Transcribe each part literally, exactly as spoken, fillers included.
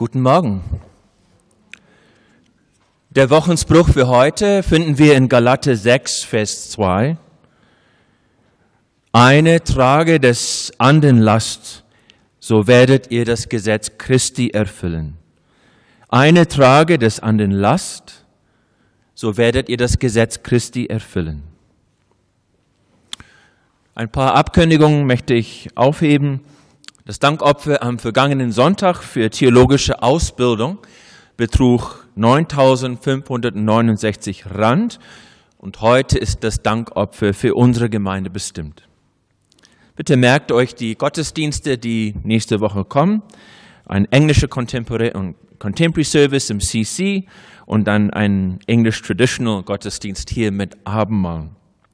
Guten Morgen. Der Wochenspruch für heute finden wir in Galater sechs, Vers zwei. Eine trage des anderen Last, so werdet ihr das Gesetz Christi erfüllen. Eine trage des anderen Last, so werdet ihr das Gesetz Christi erfüllen. Ein paar Abkündigungen möchte ich aufheben. Das Dankopfer am vergangenen Sonntag für theologische Ausbildung betrug neuntausendfünfhundertneunundsechzig Rand und heute ist das Dankopfer für unsere Gemeinde bestimmt. Bitte merkt euch die Gottesdienste, die nächste Woche kommen. Ein englischer Contemporary, Contemporary Service im C C und dann ein English Traditional Gottesdienst hier mit Abendmahl.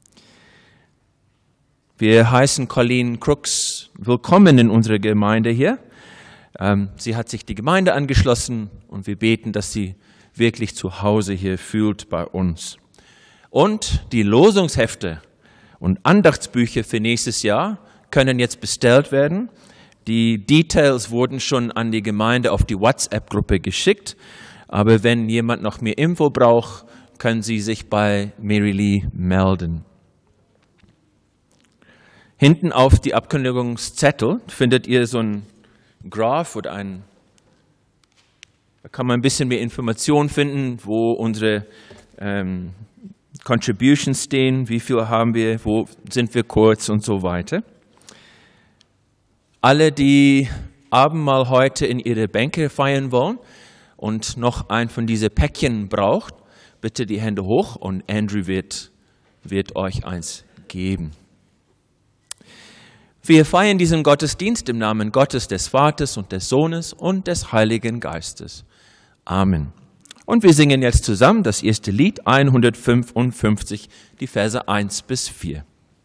Wir heißen Colleen Crooks willkommen in unserer Gemeinde hier. Sie hat sich die Gemeinde angeschlossen und wir beten, dass sie wirklich zu Hause hier fühlt bei uns. Und die Losungshefte und Andachtsbücher für nächstes Jahr können jetzt bestellt werden. Die Details wurden schon an die Gemeinde auf die WhatsApp-Gruppe geschickt. Aber wenn jemand noch mehr Info braucht, können Sie sich bei Mary Lee melden. Hinten auf die Abkündigungszettel findet ihr so ein Graph oder ein, da kann man ein bisschen mehr Informationen finden, wo unsere ähm, Contributions stehen, wie viel haben wir, wo sind wir kurz und so weiter. Alle, die Abendmahl heute in ihre Bänke feiern wollen und noch ein von diesen Päckchen braucht, bitte die Hände hoch und Andrew wird, wird euch eins geben. Wir feiern diesen Gottesdienst im Namen Gottes, des Vaters und des Sohnes und des Heiligen Geistes. Amen. Und wir singen jetzt zusammen das erste Lied, hundertfünfundfünfzig, die Verse eins bis vier.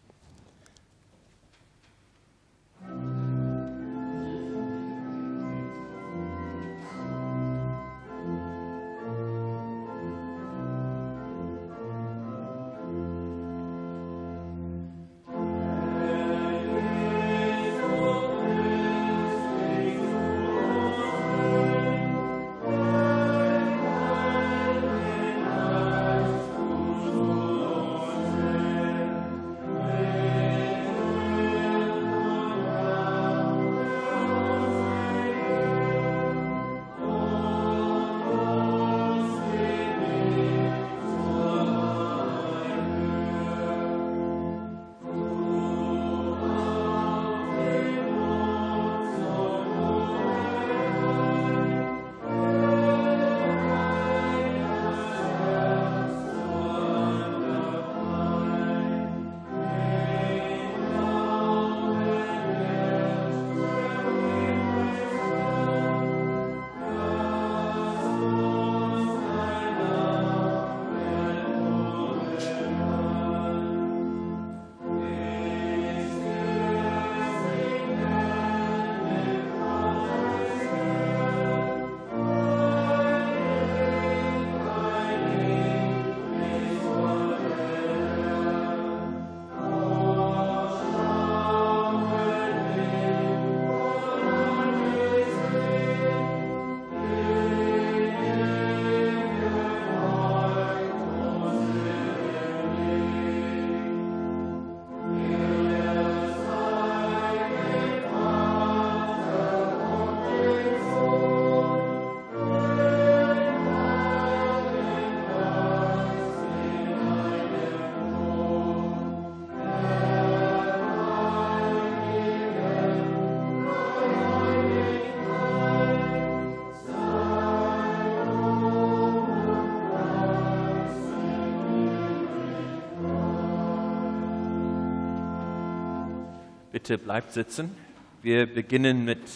Bitte bleibt sitzen. Wir beginnen mit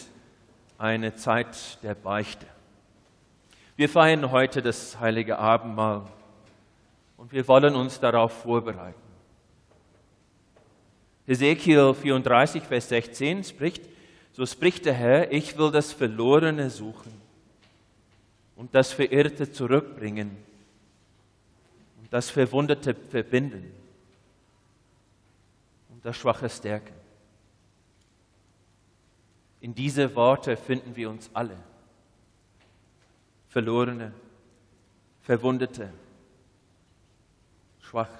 einer Zeit der Beichte. Wir feiern heute das heilige Abendmahl und wir wollen uns darauf vorbereiten. Hesekiel vierunddreißig, Vers sechzehn spricht, so spricht der Herr, ich will das Verlorene suchen und das Verirrte zurückbringen und das Verwundete verbinden und das Schwache stärken. In diese Worte finden wir uns alle. Verlorene, Verwundete, schwach.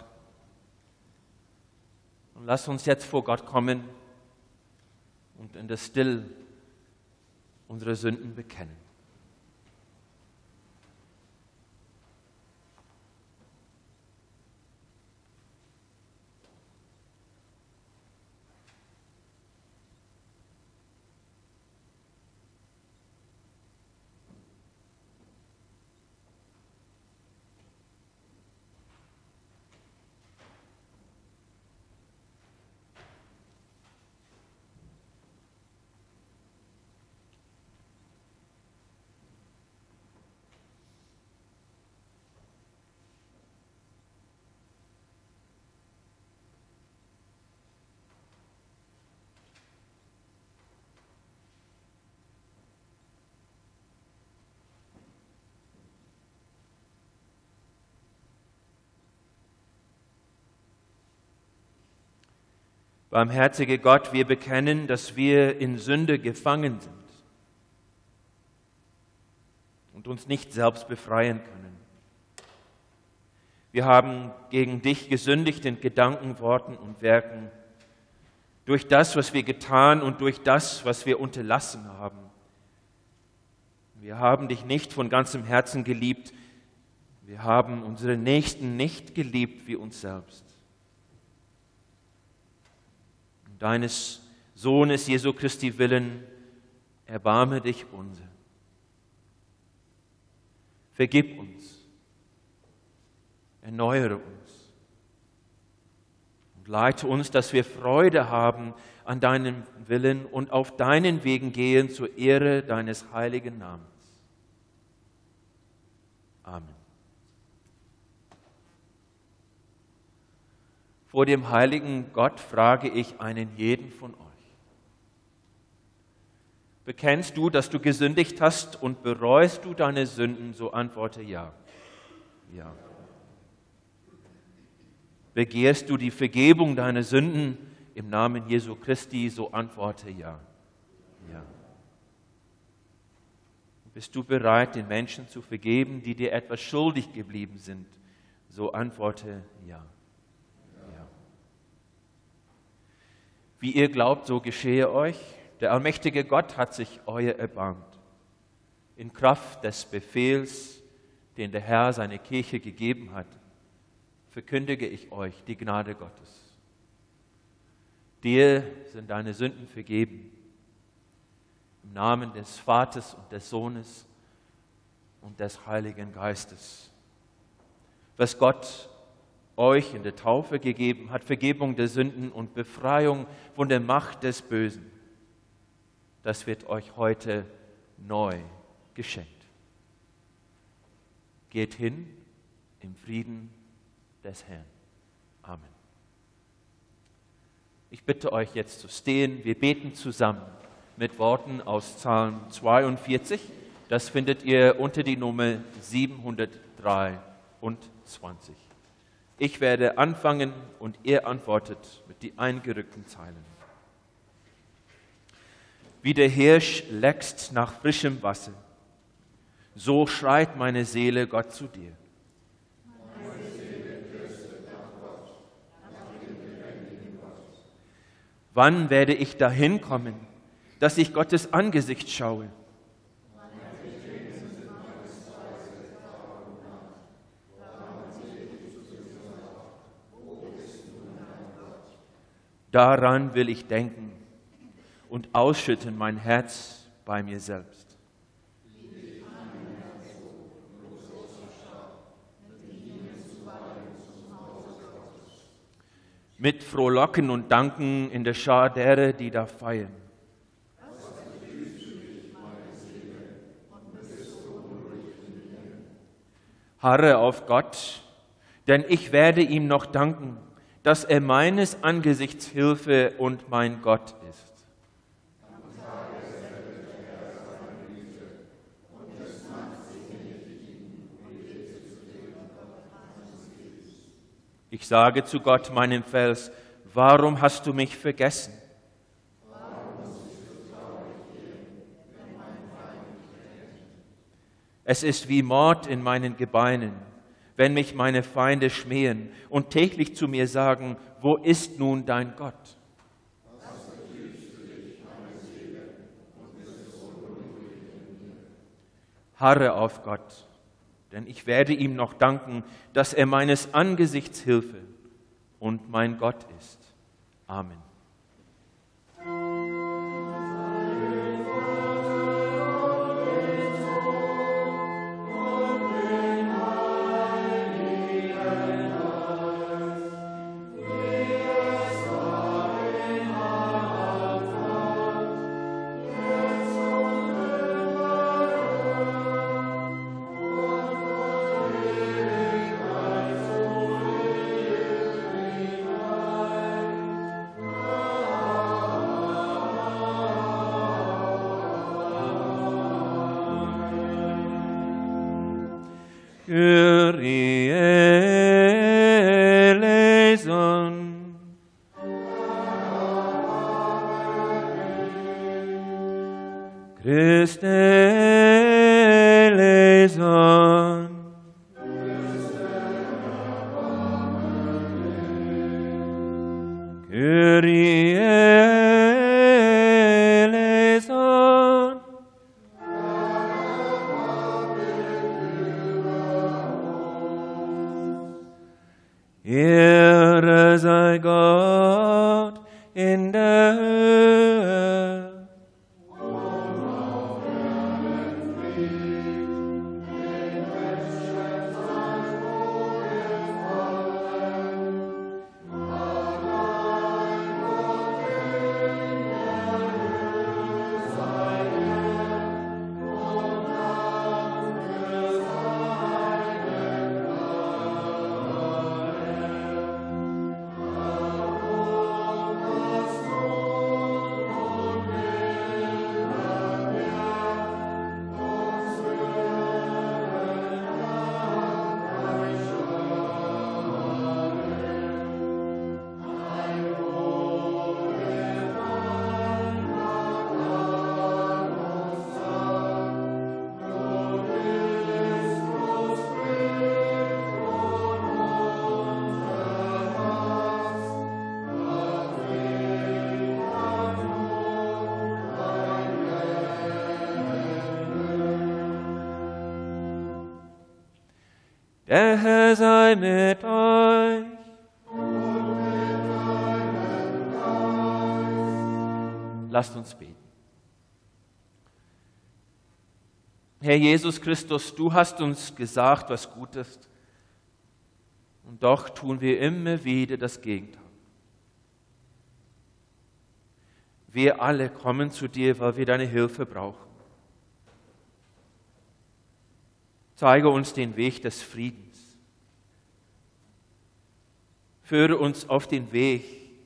Und lass uns jetzt vor Gott kommen und in der Stille unsere Sünden bekennen. Barmherziger Gott, wir bekennen, dass wir in Sünde gefangen sind und uns nicht selbst befreien können. Wir haben gegen dich gesündigt in Gedanken, Worten und Werken, durch das, was wir getan und durch das, was wir unterlassen haben. Wir haben dich nicht von ganzem Herzen geliebt. Wir haben unsere Nächsten nicht geliebt wie uns selbst. Deines Sohnes Jesu Christi willen, erbarme dich unser. Vergib uns, erneuere uns und leite uns, dass wir Freude haben an deinem Willen und auf deinen Wegen gehen zur Ehre deines heiligen Namens. Amen. Vor dem heiligen Gott frage ich einen jeden von euch. Bekennst du, dass du gesündigt hast und bereust du deine Sünden, so antworte ja. Ja. Begehrst du die Vergebung deiner Sünden im Namen Jesu Christi, so antworte ja. Ja. Bist du bereit, den Menschen zu vergeben, die dir etwas schuldig geblieben sind, so antworte ja. Wie ihr glaubt, so geschehe euch. Der allmächtige Gott hat sich euer erbarmt. In Kraft des Befehls, den der Herr seiner Kirche gegeben hat, verkündige ich euch die Gnade Gottes. Dir sind deine Sünden vergeben. Im Namen des Vaters und des Sohnes und des Heiligen Geistes. Was Gott euch in der Taufe gegeben hat, Vergebung der Sünden und Befreiung von der Macht des Bösen, das wird euch heute neu geschenkt. Geht hin im Frieden des Herrn. Amen. Ich bitte euch jetzt zu stehen. Wir beten zusammen mit Worten aus Psalm zweiundvierzig. Das findet ihr unter die Nummer siebenhundertdreiundzwanzig. Ich werde anfangen und ihr antwortet mit den eingerückten Zeilen. Wie der Hirsch lechzt nach frischem Wasser, so schreit meine Seele Gott zu dir. Meine Seele dürstet nach Gott, nach dem lebendigen Gott. Wann werde ich dahin kommen, dass ich Gottes Angesicht schaue? Daran will ich denken und ausschütten mein Herz bei mir selbst. Mit Frohlocken und Danken in der Schar derer, die da feiern. Harre auf Gott, denn ich werde ihm noch danken, dass er meines Angesichts Hilfe und mein Gott ist. Ich sage zu Gott, meinem Fels, warum hast du mich vergessen? Es ist wie Mord in meinen Gebeinen, wenn mich meine Feinde schmähen und täglich zu mir sagen, wo ist nun dein Gott? Harre auf Gott, denn ich werde ihm noch danken, dass er meines Angesichts Hilfe und mein Gott ist. Amen. Kyrie eleison. Christe eleison. Kyrie eleison. Ehre sei Gott in der Höhe. Der Herr sei mit euch. Lasst uns beten. Herr Jesus Christus, du hast uns gesagt, was gut ist, und doch tun wir immer wieder das Gegenteil. Wir alle kommen zu dir, weil wir deine Hilfe brauchen. Zeige uns den Weg des Friedens. Führe uns auf den Weg,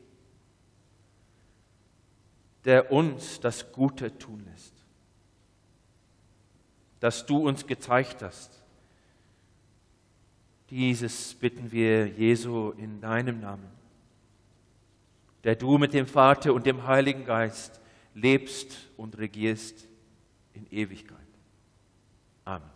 der uns das Gute tun lässt, das du uns gezeigt hast. Dieses bitten wir, Jesu, in deinem Namen, der du mit dem Vater und dem Heiligen Geist lebst und regierst in Ewigkeit. Amen.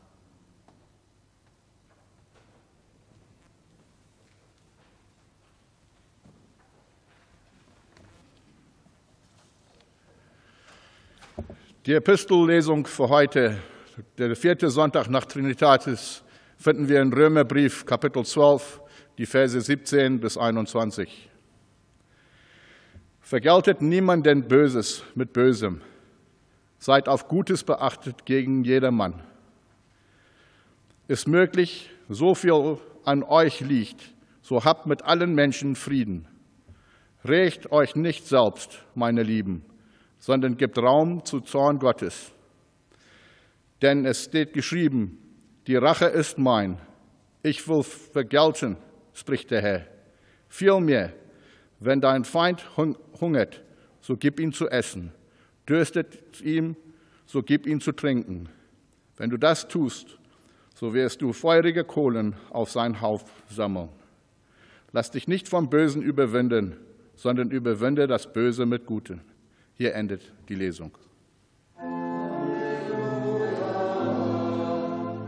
Die Epistellesung für heute, der vierte Sonntag nach Trinitatis, finden wir in Römerbrief, Kapitel zwölf, die Verse siebzehn bis einundzwanzig. Vergeltet niemanden Böses mit Bösem, seid auf Gutes beachtet gegen jedermann. Ist möglich, so viel an euch liegt, so habt mit allen Menschen Frieden. Rächt euch nicht selbst, meine Lieben, sondern gibt Raum zu Zorn Gottes. Denn es steht geschrieben, die Rache ist mein, ich will vergelten, spricht der Herr. Vielmehr, wenn dein Feind hungert, so gib ihm zu essen, dürstet ihm, so gib ihm zu trinken. Wenn du das tust, so wirst du feurige Kohlen auf sein Haupt sammeln. Lass dich nicht vom Bösen überwinden, sondern überwinde das Böse mit Gutem. Hier endet die Lesung.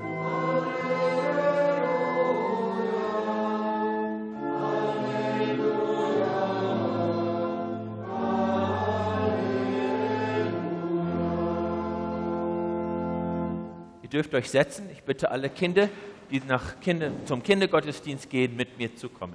Ihr dürft euch setzen. Ich bitte alle Kinder, die nach Kinder, zum Kindergottesdienst gehen, mit mir zu kommen.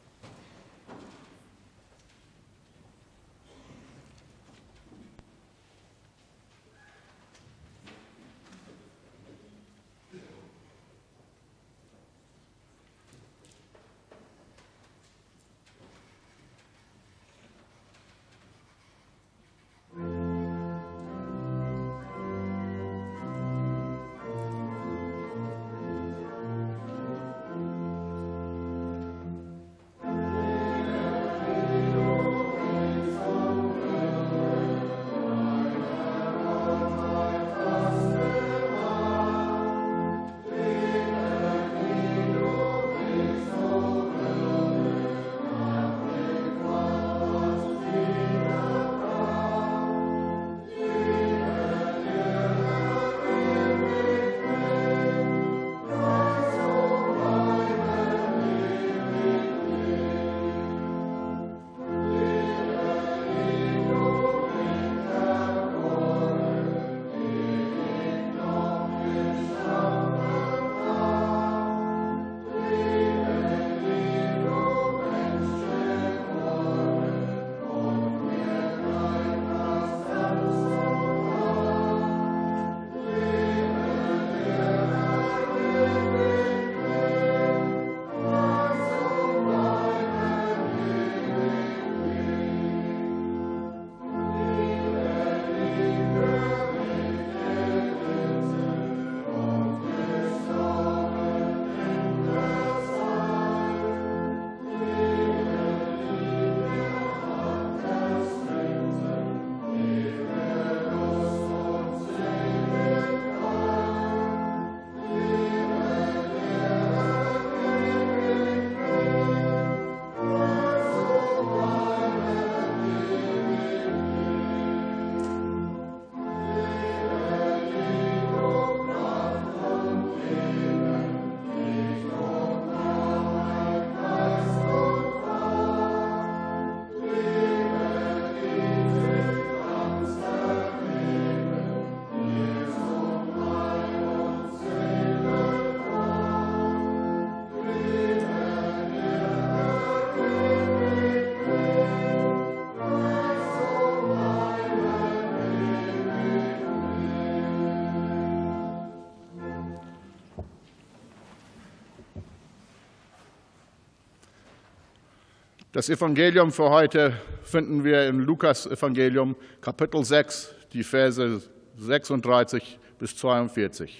Das Evangelium für heute finden wir im Lukas-Evangelium, Kapitel sechs, die Verse sechsunddreißig bis zweiundvierzig.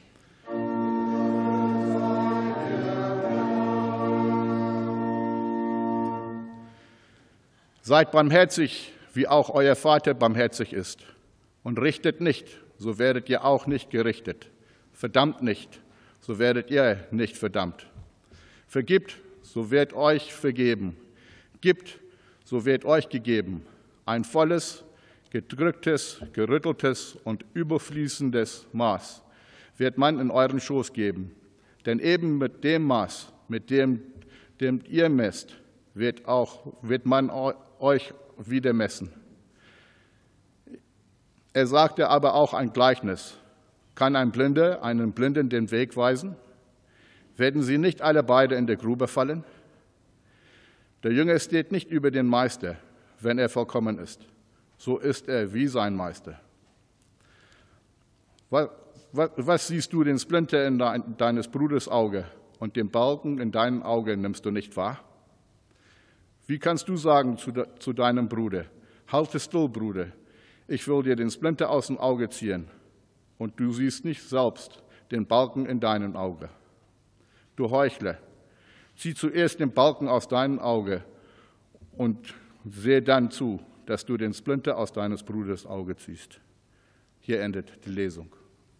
Seid barmherzig, wie auch euer Vater barmherzig ist. Und richtet nicht, so werdet ihr auch nicht gerichtet. Verdammt nicht, so werdet ihr nicht verdammt. Vergibt, so wird euch vergeben. Gibt, so wird euch gegeben. Ein volles, gedrücktes, gerütteltes und überfließendes Maß wird man in euren Schoß geben. Denn eben mit dem Maß, mit dem, dem ihr messt, wird, auch, wird man euch wieder messen. Er sagte aber auch ein Gleichnis. Kann ein Blinder einen Blinden den Weg weisen? Werden sie nicht alle beide in der Grube fallen? Der Jünger steht nicht über den Meister, wenn er vollkommen ist. So ist er wie sein Meister. Was, was, was siehst du den Splinter in dein, deines Bruders Auge und den Balken in deinem Auge nimmst du nicht wahr? Wie kannst du sagen zu, de, zu deinem Bruder, halte still, Bruder, ich will dir den Splinter aus dem Auge ziehen, und du siehst nicht selbst den Balken in deinem Auge? Du Heuchler, zieh zuerst den Balken aus deinem Auge und sehe dann zu, dass du den Splinter aus deines Bruders Auge ziehst. Hier endet die Lesung.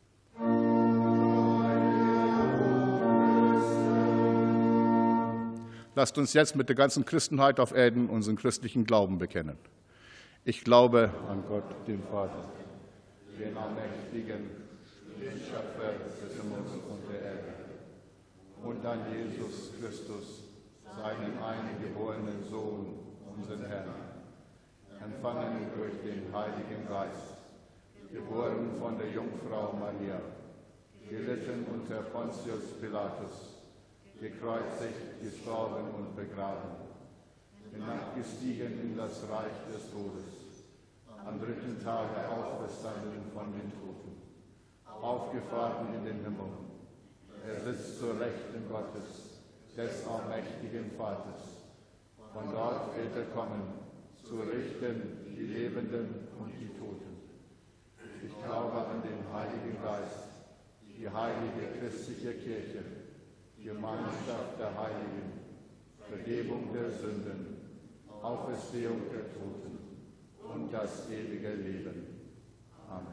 Lasst uns jetzt mit der ganzen Christenheit auf Erden unseren christlichen Glauben bekennen. Ich glaube an Gott, den Vater, den Allmächtigen, den Schöpfer des Himmels und der Erde, und an Jesus Christus, seinen eingeborenen Sohn, unseren Herrn, empfangen durch den Heiligen Geist, geboren von der Jungfrau Maria, gelitten unter Pontius Pilatus, gekreuzigt, gestorben und begraben, hinabgestiegen in das Reich des Todes, am dritten Tage auferstanden von den Toten, aufgefahren in den Himmel. Er sitzt zur Rechten Gottes, des allmächtigen Vaters. Von dort wird er kommen, zu richten die Lebenden und die Toten. Ich glaube an den Heiligen Geist, die heilige christliche Kirche, Gemeinschaft der Heiligen, Vergebung der Sünden, Auferstehung der Toten und das ewige Leben. Amen.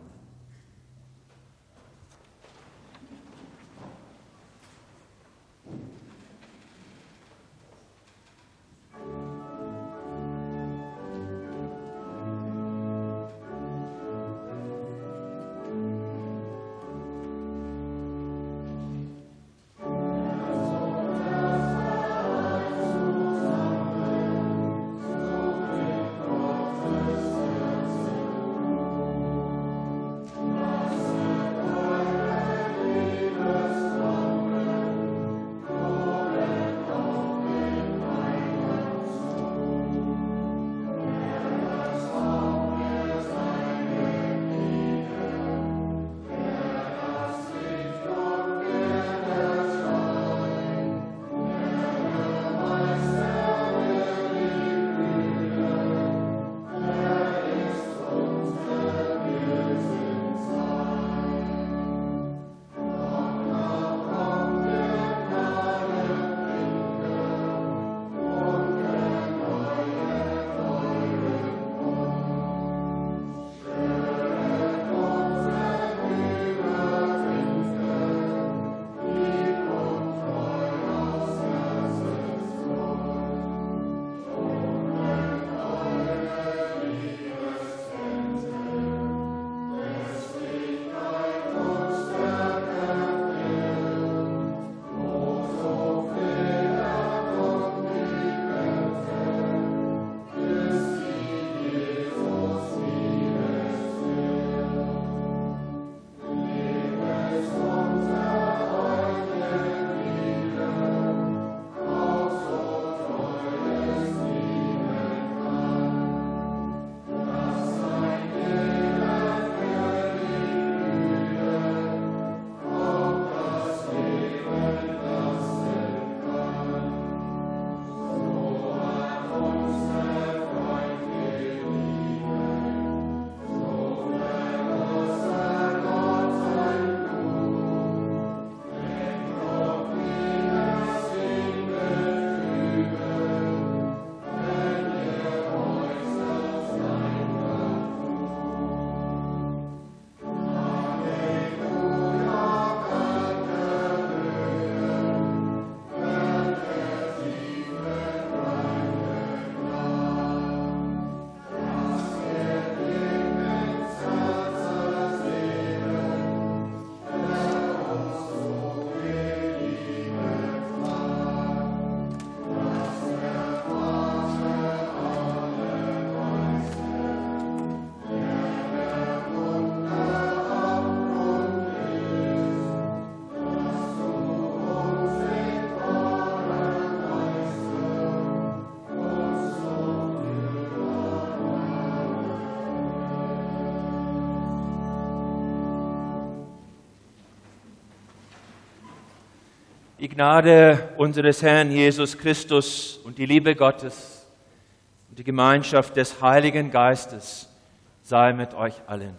Die Gnade unseres Herrn Jesus Christus und die Liebe Gottes und die Gemeinschaft des Heiligen Geistes sei mit euch allen.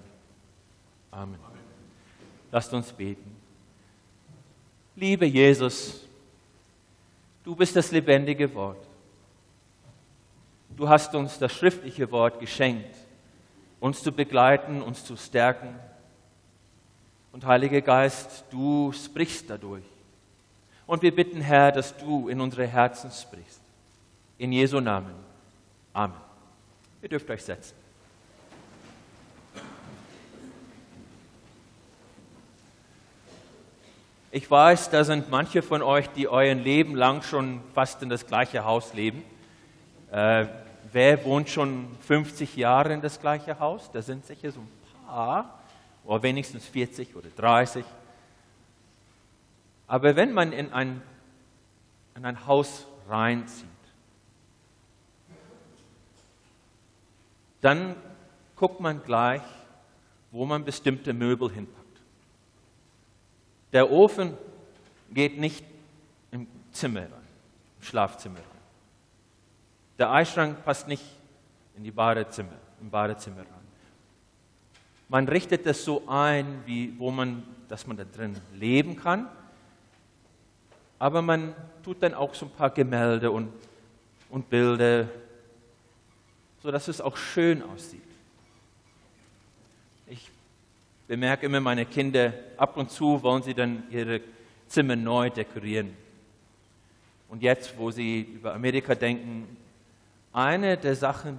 Amen. Lasst uns beten. Liebe Jesus, du bist das lebendige Wort. Du hast uns das schriftliche Wort geschenkt, uns zu begleiten, uns zu stärken. Und Heiliger Geist, du sprichst dadurch. Und wir bitten, Herr, dass du in unsere Herzen sprichst. In Jesu Namen. Amen. Ihr dürft euch setzen. Ich weiß, da sind manche von euch, die euer Leben lang schon fast in das gleiche Haus leben. Äh, wer wohnt schon fünfzig Jahre in das gleiche Haus? Da sind sicher so ein paar, oder wenigstens vierzig oder dreißig. Aber wenn man in ein, in ein Haus reinzieht, dann guckt man gleich, wo man bestimmte Möbel hinpackt. Der Ofen geht nicht im Zimmer rein, im Schlafzimmer rein. Der Eisschrank passt nicht in die Badezimmer, im Badezimmer rein. Man richtet das so ein, wie, wo man, dass man da drin leben kann, aber man tut dann auch so ein paar Gemälde und, und Bilder, sodass es auch schön aussieht. Ich bemerke immer, meine Kinder, ab und zu wollen sie dann ihre Zimmer neu dekorieren. Und jetzt, wo sie über Amerika denken, eine der Sachen,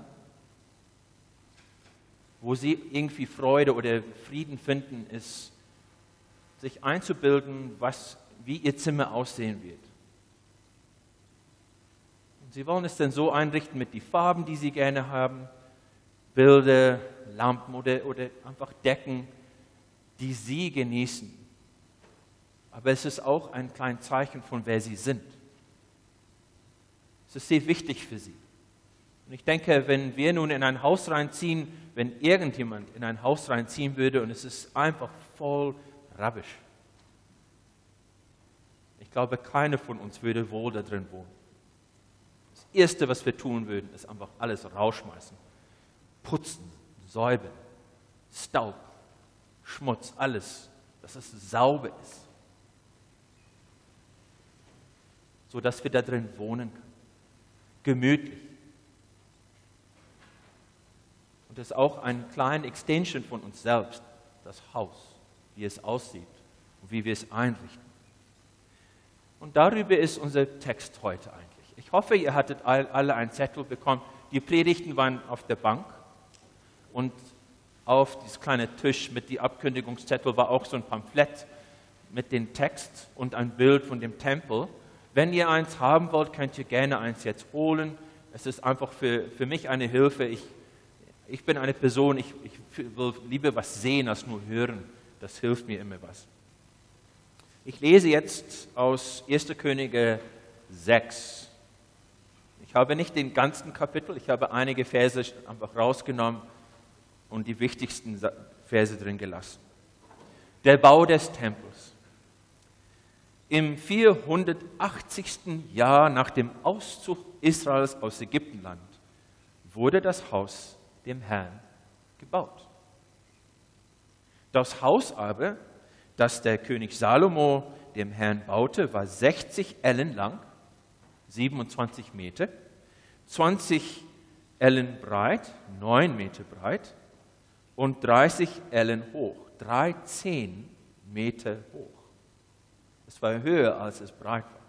wo sie irgendwie Freude oder Frieden finden, ist, sich einzubilden, was, wie ihr Zimmer aussehen wird. Und sie wollen es dann so einrichten mit den Farben, die sie gerne haben, Bilder, Lampen oder, oder einfach Decken, die sie genießen. Aber es ist auch ein kleines Zeichen von, wer sie sind. Es ist sehr wichtig für sie. Und ich denke, wenn wir nun in ein Haus reinziehen, wenn irgendjemand in ein Haus reinziehen würde und es ist einfach voll Rubbish. Ich glaube, keiner von uns würde wohl da drin wohnen. Das Erste, was wir tun würden, ist einfach alles rausschmeißen. Putzen, säubern, Staub, Schmutz, alles, dass es sauber ist. Sodass wir da drin wohnen können. Gemütlich. Und das ist auch eine kleine Extension von uns selbst, das Haus, wie es aussieht und wie wir es einrichten. Und darüber ist unser Text heute eigentlich. Ich hoffe, ihr hattet alle einen Zettel bekommen. Die Predigten waren auf der Bank und auf diesem kleinen Tisch mit dem Abkündigungszettel war auch so ein Pamphlet mit dem Text und ein Bild von dem Tempel. Wenn ihr eins haben wollt, könnt ihr gerne eins jetzt holen. Es ist einfach für, für mich eine Hilfe. Ich, ich bin eine Person, ich, ich will lieber was sehen als nur hören. Das hilft mir immer was. Ich lese jetzt aus erster Könige sechs. Ich habe nicht den ganzen Kapitel, ich habe einige Verse einfach rausgenommen und die wichtigsten Verse drin gelassen. Der Bau des Tempels. Im vierhundertachtzigsten Jahr nach dem Auszug Israels aus Ägyptenland wurde das Haus dem Herrn gebaut. Das Haus aber, das der König Salomo dem Herrn baute, war sechzig Ellen lang, siebenundzwanzig Meter, zwanzig Ellen breit, neun Meter breit und dreißig Ellen hoch, dreizehn Meter hoch. Es war höher, als es breit war.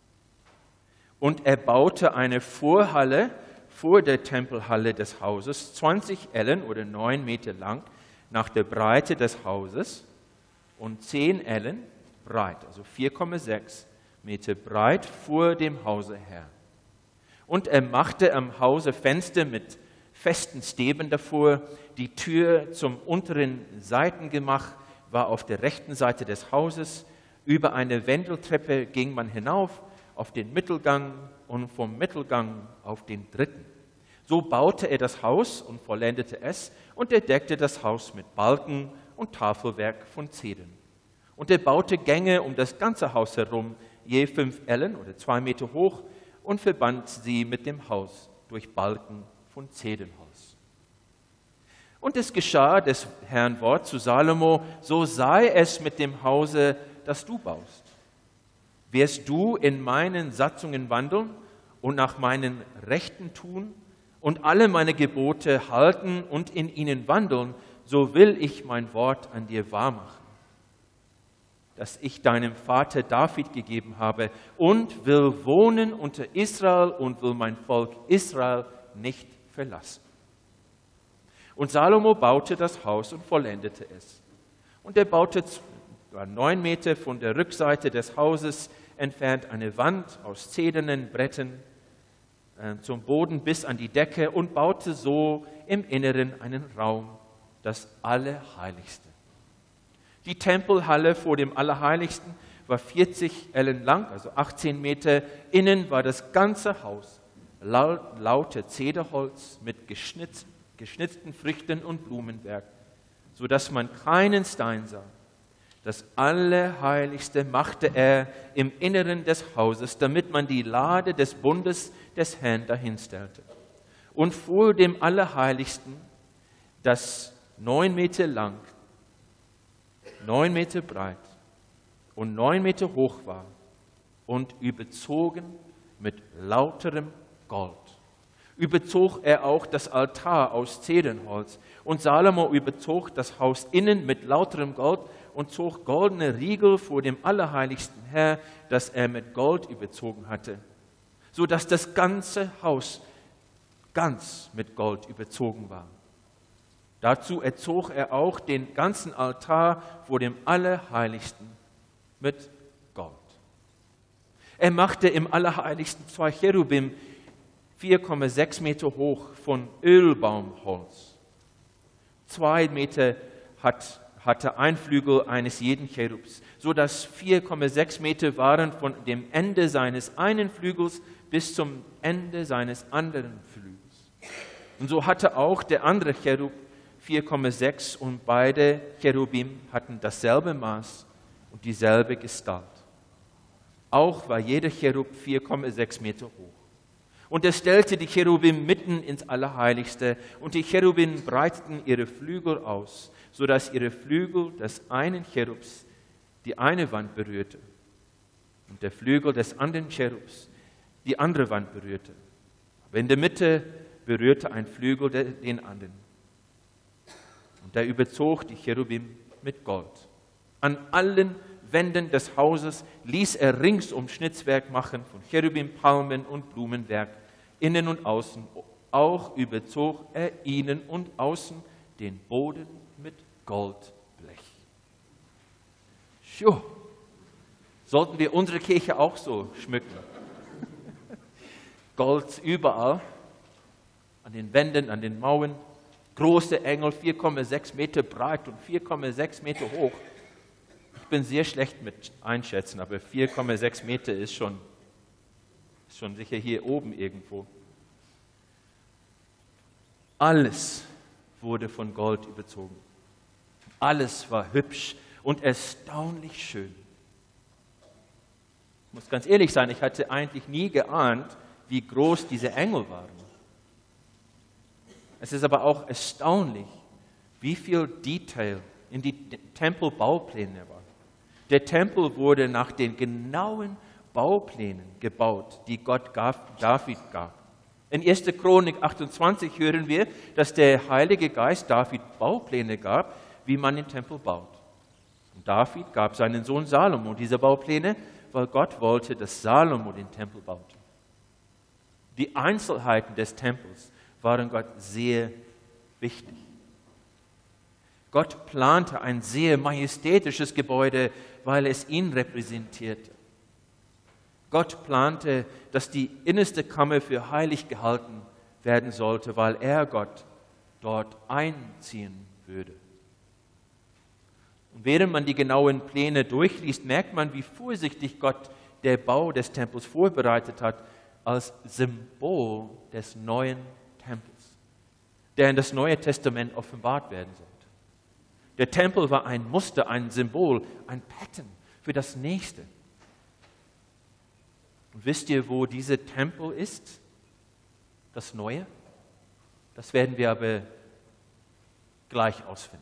Und er baute eine Vorhalle vor der Tempelhalle des Hauses, zwanzig Ellen oder neun Meter lang, nach der Breite des Hauses und zehn Ellen breit, also vier Komma sechs Meter breit vor dem Hause her. Und er machte am Hause Fenster mit festen Stäben davor. Die Tür zum unteren Seitengemach war auf der rechten Seite des Hauses. Über eine Wendeltreppe ging man hinauf auf den Mittelgang und vom Mittelgang auf den dritten. So baute er das Haus und vollendete es, und er deckte das Haus mit Balken und Tafelwerk von Zedern. Und er baute Gänge um das ganze Haus herum, je fünf Ellen oder zwei Meter hoch, und verband sie mit dem Haus durch Balken von Zedernholz. Und es geschah des Herrn Wort zu Salomo: So sei es mit dem Hause, das du baust. Wirst du in meinen Satzungen wandeln und nach meinen Rechten tun und alle meine Gebote halten und in ihnen wandeln, so will ich mein Wort an dir wahrmachen, das ich deinem Vater David gegeben habe, und will wohnen unter Israel und will mein Volk Israel nicht verlassen. Und Salomo baute das Haus und vollendete es. Und er baute neun Meter von der Rückseite des Hauses entfernt eine Wand aus zedernen Brettern äh, zum Boden bis an die Decke und baute so im Inneren einen Raum, das Allerheiligste. Die Tempelhalle vor dem Allerheiligsten war vierzig Ellen lang, also achtzehn Meter. Innen war das ganze Haus lauter Zederholz mit geschnitzt, geschnitzten Früchten und Blumenwerk, sodass man keinen Stein sah. Das Allerheiligste machte er im Inneren des Hauses, damit man die Lade des Bundes des Herrn dahin stellte. Und vor dem Allerheiligsten, das neun Meter lang, neun Meter breit und neun Meter hoch war und überzogen mit lauterem Gold. Überzog er auch das Altar aus Zedernholz. Und Salomo überzog das Haus innen mit lauterem Gold und zog goldene Riegel vor dem Allerheiligsten her, das er mit Gold überzogen hatte, so dass das ganze Haus ganz mit Gold überzogen war. Dazu erzog er auch den ganzen Altar vor dem Allerheiligsten mit Gold. Er machte im Allerheiligsten zwei Cherubim, vier Komma sechs Meter hoch, von Ölbaumholz. Zwei Meter hat, hatte ein Flügel eines jeden Cherubs, so dass vier Komma sechs Meter waren von dem Ende seines einen Flügels bis zum Ende seines anderen Flügels. Und so hatte auch der andere Cherub vier Komma sechs und beide Cherubim hatten dasselbe Maß und dieselbe Gestalt. Auch war jeder Cherub vier Komma sechs Meter hoch. Und er stellte die Cherubim mitten ins Allerheiligste, und die Cherubim breiteten ihre Flügel aus, sodass ihre Flügel des einen Cherubs die eine Wand berührte und der Flügel des anderen Cherubs die andere Wand berührte. Aber in der Mitte berührte ein Flügel den anderen. Und er überzog die Cherubim mit Gold. An allen Wänden des Hauses ließ er ringsum Schnitzwerk machen von Cherubim, Palmen und Blumenwerk, innen und außen. Auch überzog er innen und außen den Boden mit Goldblech. Schuh. Sollten wir unsere Kirche auch so schmücken? Gold überall, an den Wänden, an den Mauern, große Engel, vier Komma sechs Meter breit und vier Komma sechs Meter hoch. Ich bin sehr schlecht mit Einschätzen, aber vier Komma sechs Meter ist schon, ist schon sicher hier oben irgendwo. Alles wurde von Gold überzogen. Alles war hübsch und erstaunlich schön. Ich muss ganz ehrlich sein, ich hatte eigentlich nie geahnt, wie groß diese Engel waren. Es ist aber auch erstaunlich, wie viel Detail in die Tempelbaupläne war. Der Tempel wurde nach den genauen Bauplänen gebaut, die Gott David gab. In erster Chronik achtundzwanzig hören wir, dass der Heilige Geist David Baupläne gab, wie man den Tempel baut. Und David gab seinen Sohn Salomo diese Baupläne, weil Gott wollte, dass Salomo den Tempel baut. Die Einzelheiten des Tempels waren Gott sehr wichtig. Gott plante ein sehr majestätisches Gebäude, weil es ihn repräsentierte. Gott plante, dass die innerste Kammer für heilig gehalten werden sollte, weil er, Gott, dort einziehen würde. Und während man die genauen Pläne durchliest, merkt man, wie vorsichtig Gott der Bau des Tempels vorbereitet hat, als Symbol des neuen Tempels, der in das Neue Testament offenbart werden sollte. Der Tempel war ein Muster, ein Symbol, ein Pattern für das Nächste. Und wisst ihr, wo dieser Tempel ist? Das Neue? Das werden wir aber gleich ausfinden.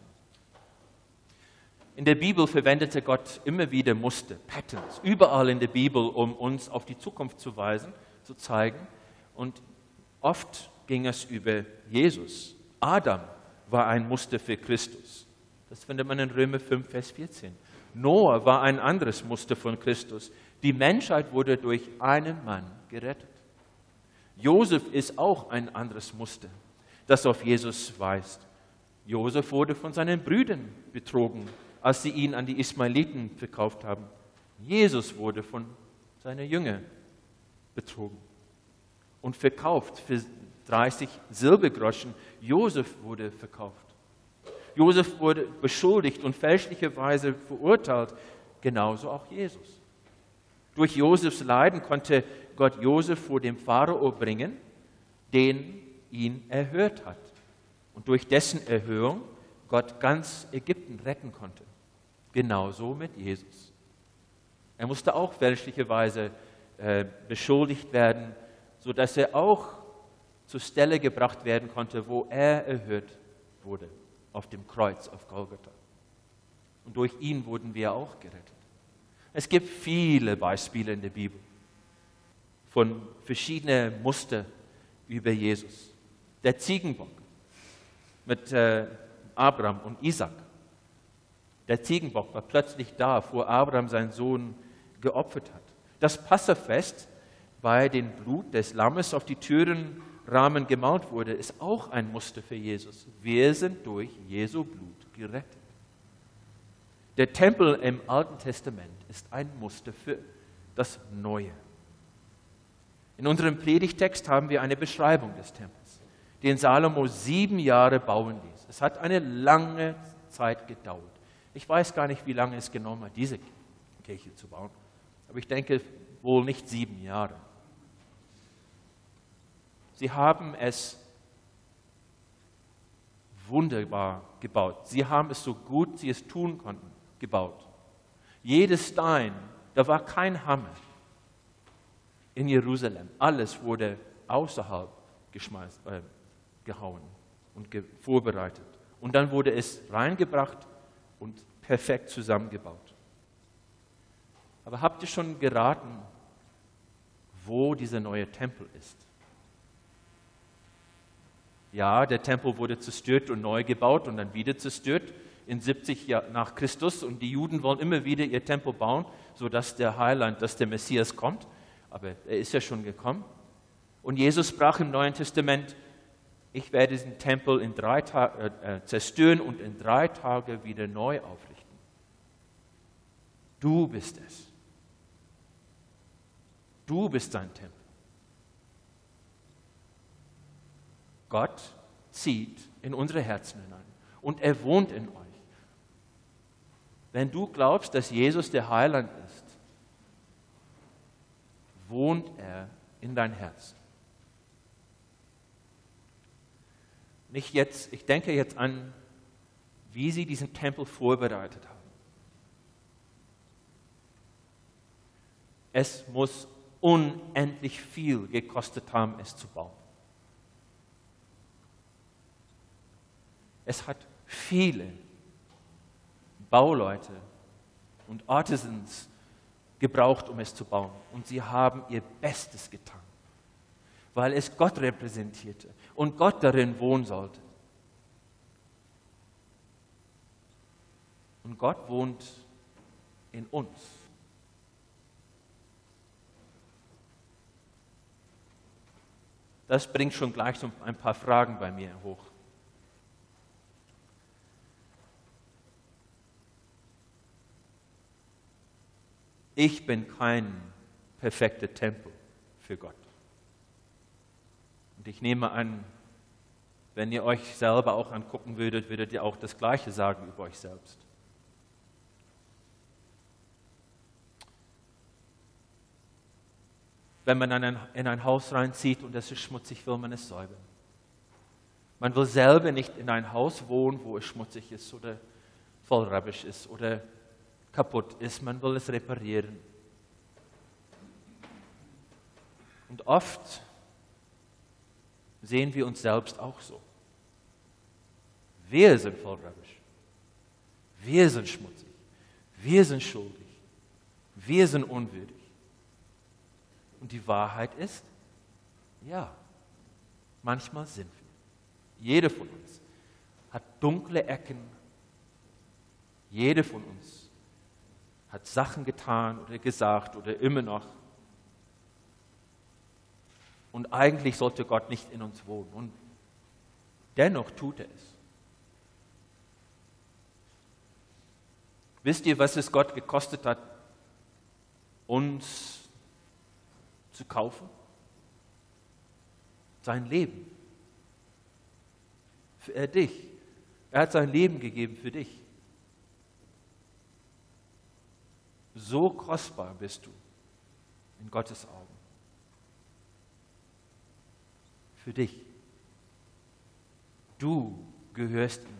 In der Bibel verwendete Gott immer wieder Muster, Patterns, überall in der Bibel, um uns auf die Zukunft zu weisen, zu zeigen. Und oft ging es über Jesus. Adam war ein Muster für Christus. Das findet man in Römer fünf, Vers vierzehn. Noah war ein anderes Muster von Christus. Die Menschheit wurde durch einen Mann gerettet. Josef ist auch ein anderes Muster, das auf Jesus weist. Josef wurde von seinen Brüdern betrogen, als sie ihn an die Ismaeliten verkauft haben. Jesus wurde von seinen Jüngern betrogen und verkauft für dreißig Silbergroschen. Josef wurde verkauft. Josef wurde beschuldigt und fälschlicherweise verurteilt, genauso auch Jesus. Durch Josefs Leiden konnte Gott Josef vor dem Pharao bringen, den ihn erhört hat. Und durch dessen Erhörung Gott ganz Ägypten retten konnte. Genauso mit Jesus. Er musste auch fälschlicherweise äh, beschuldigt werden, sodass er auch zur Stelle gebracht werden konnte, wo er erhört wurde, auf dem Kreuz auf Golgatha. Und durch ihn wurden wir auch gerettet. Es gibt viele Beispiele in der Bibel von verschiedenen Mustern über Jesus. Der Ziegenbock mit äh, Abraham und Isaac. Der Ziegenbock war plötzlich da, wo Abraham seinen Sohn geopfert hat. Das Passafest, bei dem Blut des Lammes auf die Türenrahmen gemalt wurde, ist auch ein Muster für Jesus. Wir sind durch Jesu Blut gerettet. Der Tempel im Alten Testament ist ein Muster für das Neue. In unserem Predigtext haben wir eine Beschreibung des Tempels, den Salomo sieben Jahre bauen ließ. Es hat eine lange Zeit gedauert. Ich weiß gar nicht, wie lange es genommen hat, diese Kirche zu bauen, aber ich denke wohl nicht sieben Jahre. Sie haben es wunderbar gebaut. Sie haben es so gut, sie es tun konnten, gebaut. Jedes Stein, da war kein Hammer in Jerusalem. Alles wurde außerhalb geschmeißt, äh, gehauen und ge vorbereitet. Und dann wurde es reingebracht und perfekt zusammengebaut. Aber habt ihr schon geraten, wo dieser neue Tempel ist? Ja, der Tempel wurde zerstört und neu gebaut und dann wieder zerstört in siebzig Jahren nach Christus. Und die Juden wollen immer wieder ihr Tempel bauen, sodass der Heiland, dass der Messias kommt. Aber er ist ja schon gekommen. Und Jesus sprach im Neuen Testament, ich werde diesen Tempel in drei Tagen äh, zerstören und in drei Tagen wieder neu aufrichten. Du bist es. Du bist sein Tempel. Gott zieht in unsere Herzen hinein und er wohnt in euch. Wenn du glaubst, dass Jesus der Heiland ist, wohnt er in dein Herz. Nicht jetzt, ich denke jetzt an, wie sie diesen Tempel vorbereitet haben. Es muss unendlich viel gekostet haben, es zu bauen. Es hat viele Bauleute und Artisans gebraucht, um es zu bauen. Und sie haben ihr Bestes getan, weil es Gott repräsentierte und Gott darin wohnen sollte. Und Gott wohnt in uns. Das bringt schon gleich so ein paar Fragen bei mir hoch. Ich bin kein perfekter Tempel für Gott. Und ich nehme an, wenn ihr euch selber auch angucken würdet, würdet ihr auch das Gleiche sagen über euch selbst. Wenn man in ein, in ein Haus reinzieht und es ist schmutzig, will man es säubern. Man will selber nicht in ein Haus wohnen, wo es schmutzig ist oder voll Rubbish ist oder kaputt ist, man will es reparieren. Und oft sehen wir uns selbst auch so. Wir sind voll Rubbish. Wir sind schmutzig. Wir sind schuldig. Wir sind unwürdig. Und die Wahrheit ist, ja, manchmal sind wir. Jeder von uns hat dunkle Ecken. Jeder von uns hat Sachen getan oder gesagt oder immer noch. Und eigentlich sollte Gott nicht in uns wohnen. Und dennoch tut er es. Wisst ihr, was es Gott gekostet hat, uns zu kaufen? Sein Leben. Für er dich. Er hat sein Leben gegeben für dich. So kostbar bist du in Gottes Augen. Für dich. Du gehörst ihm.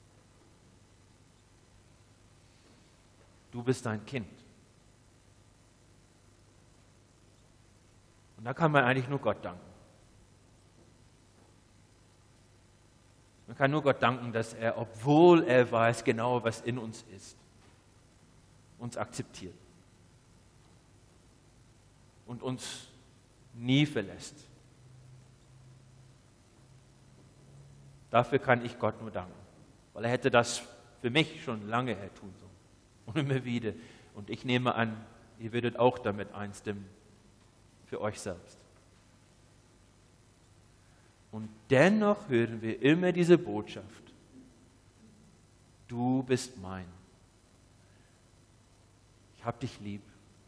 Du bist ein Kind. Und da kann man eigentlich nur Gott danken. Man kann nur Gott danken, dass er, obwohl er weiß genau, was in uns ist, uns akzeptiert und uns nie verlässt. Dafür kann ich Gott nur danken, weil er hätte das für mich schon lange her tun sollen und immer wieder. Und ich nehme an, ihr würdet auch damit einstimmen für euch selbst. Und dennoch hören wir immer diese Botschaft: Du bist mein. Ich habe dich lieb.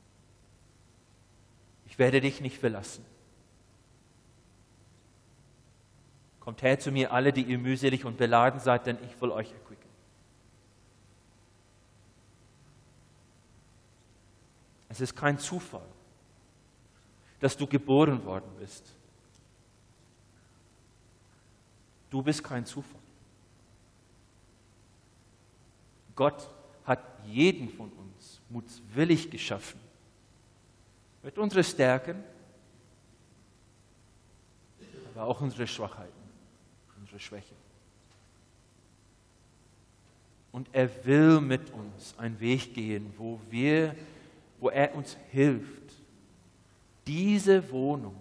Ich werde dich nicht verlassen. Kommt her zu mir, alle, die ihr mühselig und beladen seid, denn ich will euch erquicken. Es ist kein Zufall, dass du geboren worden bist. Du bist kein Zufall. Gott hat jeden von uns mutwillig geschaffen. Mit unseren Stärken, aber auch unsere Schwachheiten, unsere Schwächen. Und er will mit uns einen Weg gehen, wo wir, wo er uns hilft, diese Wohnung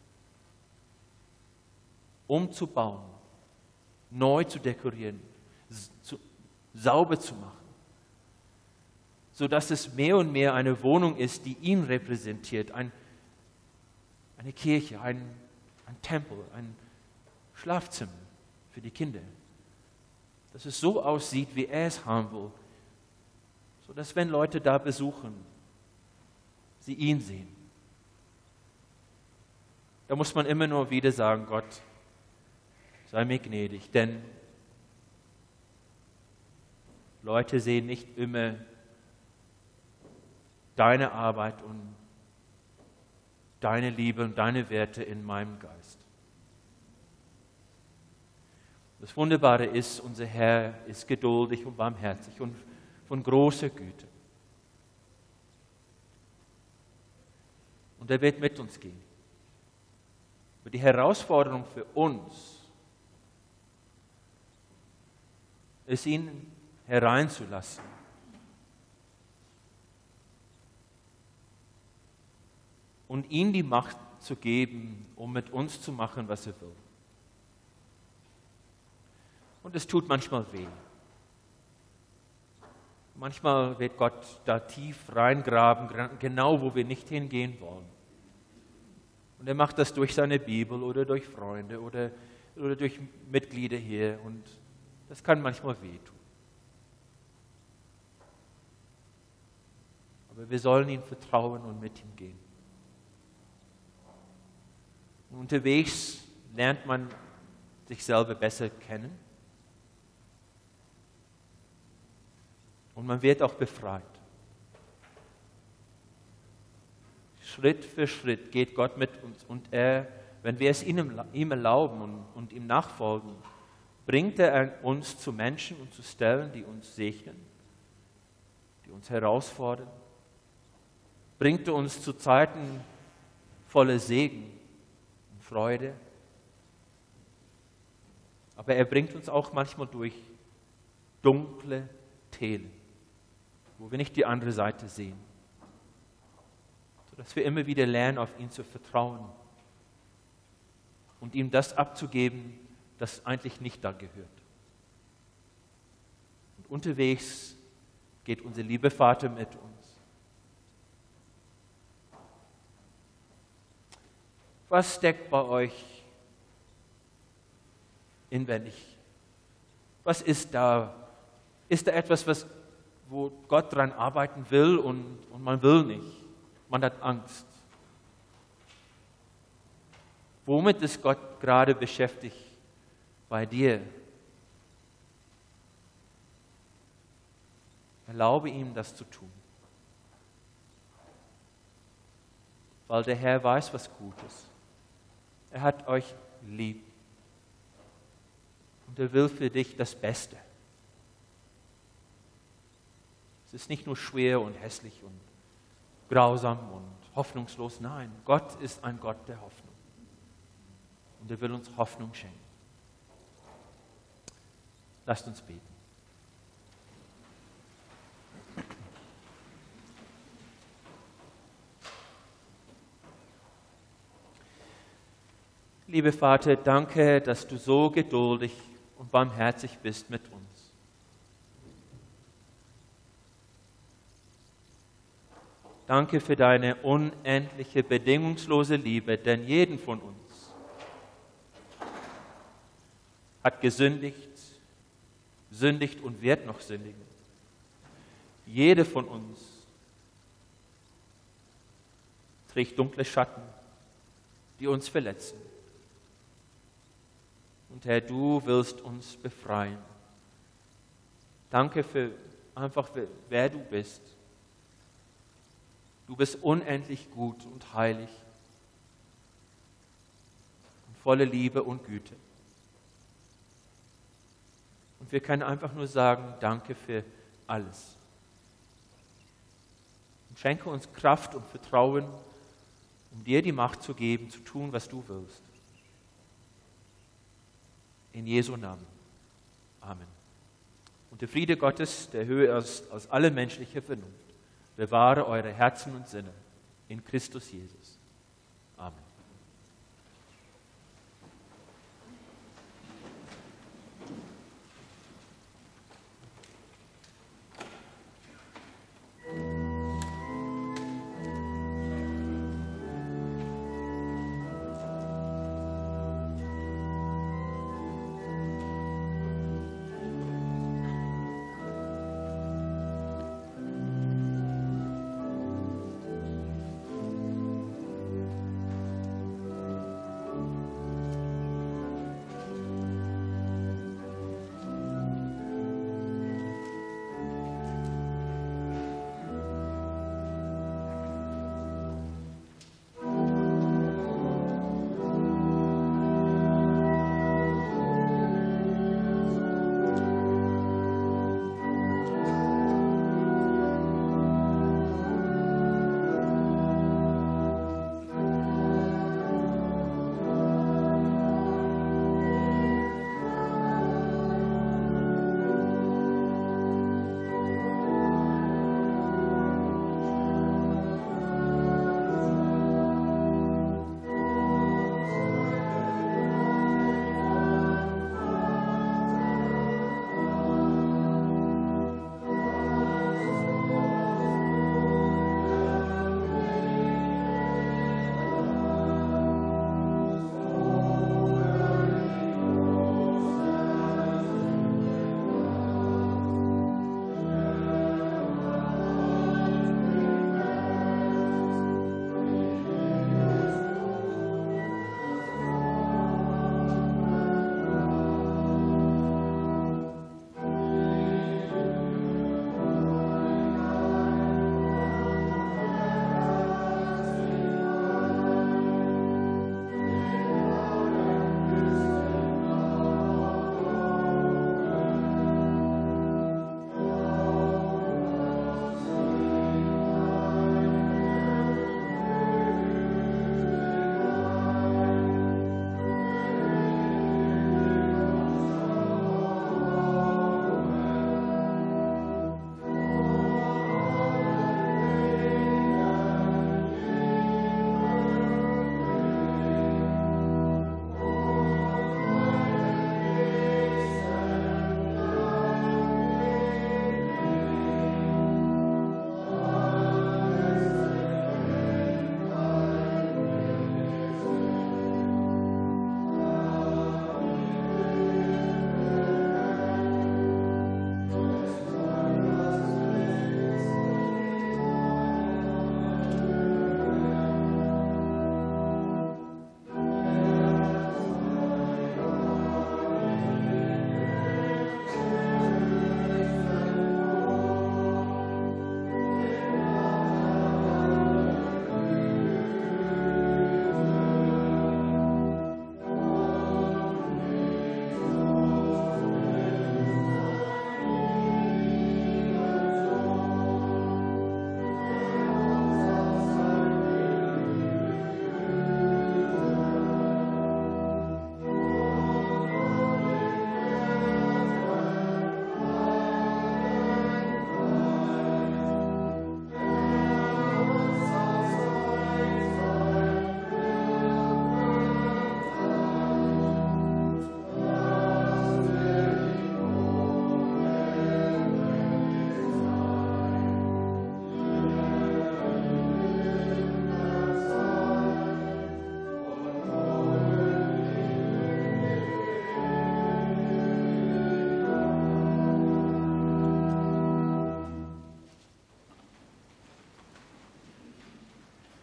umzubauen, neu zu dekorieren, zu, sauber zu machen, sodass es mehr und mehr eine Wohnung ist, die ihn repräsentiert, ein, eine Kirche, ein, ein Tempel, ein Schlafzimmer für die Kinder, dass es so aussieht, wie er es haben will, sodass, wenn Leute da besuchen, sie ihn sehen. Da muss man immer nur wieder sagen: Gott, sei mir gnädig, denn Leute sehen nicht immer deine Arbeit und deine Liebe und deine Werte in meinem Geist. Das Wunderbare ist, unser Herr ist geduldig und barmherzig und von großer Güte. Und er wird mit uns gehen. Aber die Herausforderung für uns ist, ihn hereinzulassen. Und ihm die Macht zu geben, um mit uns zu machen, was er will. Und es tut manchmal weh. Manchmal wird Gott da tief reingraben, genau wo wir nicht hingehen wollen. Und er macht das durch seine Bibel oder durch Freunde oder, oder durch Mitglieder hier. Und das kann manchmal wehtun. Aber wir sollen ihm vertrauen und mit ihm gehen. Und unterwegs lernt man sich selber besser kennen. Und man wird auch befreit. Schritt für Schritt geht Gott mit uns. Und er, wenn wir es ihm, ihm erlauben und, und ihm nachfolgen, bringt er uns zu Menschen und zu Stellen, die uns segnen, die uns herausfordern. Bringt er uns zu Zeiten voller Segen und Freude. Aber er bringt uns auch manchmal durch dunkle Täler, wo wir nicht die andere Seite sehen, sodass wir immer wieder lernen, auf ihn zu vertrauen und ihm das abzugeben, das eigentlich nicht da gehört. Und unterwegs geht unser lieber Vater mit uns. Was steckt bei euch inwendig? Was ist da? Ist da etwas, was, wo Gott dran arbeiten will und, und man will nicht? Man hat Angst. Womit ist Gott gerade beschäftigt bei dir? Erlaube ihm, das zu tun. weil der Herr weiß, was gut ist. Er hat euch lieb. Und er will für dich das Beste. Es ist nicht nur schwer und hässlich und grausam und hoffnungslos. Nein, Gott ist ein Gott der Hoffnung. Und er will uns Hoffnung schenken. Lasst uns beten. Liebe Vater, danke, dass du so geduldig und barmherzig bist mit uns. Danke für deine unendliche, bedingungslose Liebe, denn jeden von uns hat gesündigt, sündigt und wird noch sündigen. Jede von uns trägt dunkle Schatten, die uns verletzen. Und Herr, du willst uns befreien. Danke für einfach, für, wer du bist. Du bist unendlich gut und heilig und voller Liebe und Güte. Und wir können einfach nur sagen, danke für alles. Und schenke uns Kraft und Vertrauen, um dir die Macht zu geben, zu tun, was du willst. In Jesu Namen. Amen. Und der Friede Gottes, der höher ist als alle menschliche Vernunft, bewahre eure Herzen und Sinne in Christus Jesus. Amen.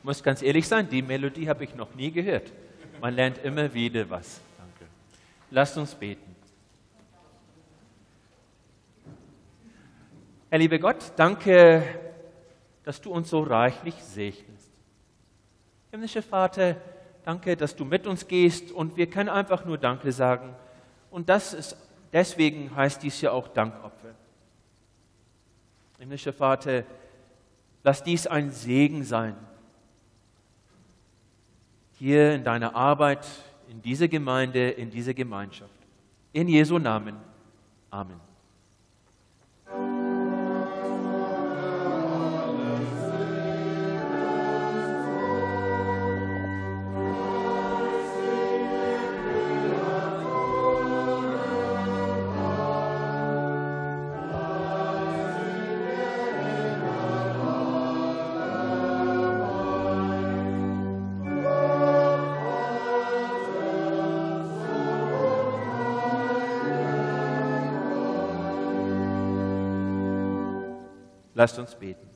muss ganz ehrlich sein, die Melodie habe ich noch nie gehört. Man lernt immer wieder was. Danke. Lasst uns beten. Herr lieber Gott, danke, dass du uns so reichlich segnest. Himmlischer Vater, danke, dass du mit uns gehst und wir können einfach nur Danke sagen. Und das ist, deswegen heißt dies ja auch Dankopfer. Himmlischer Vater, lass dies ein Segen sein. Hier in deiner Arbeit, in dieser Gemeinde, in dieser Gemeinschaft. In Jesu Namen. Amen. Lasst uns beten.